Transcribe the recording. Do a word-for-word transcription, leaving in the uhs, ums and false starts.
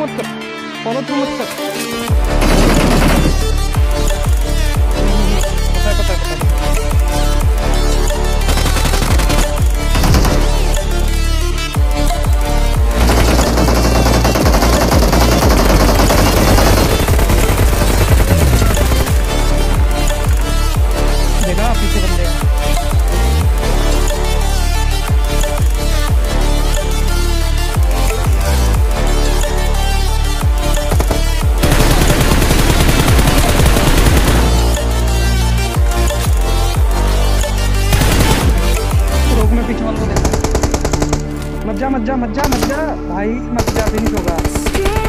Through मत कर, follow through मत कर। पता है पता है पता है। देखा पीछे बंदे हैं। पीछे वालों को देखा, मत जा मत जा मत जा मत जा भाई, मत जा, फिनिश होगा।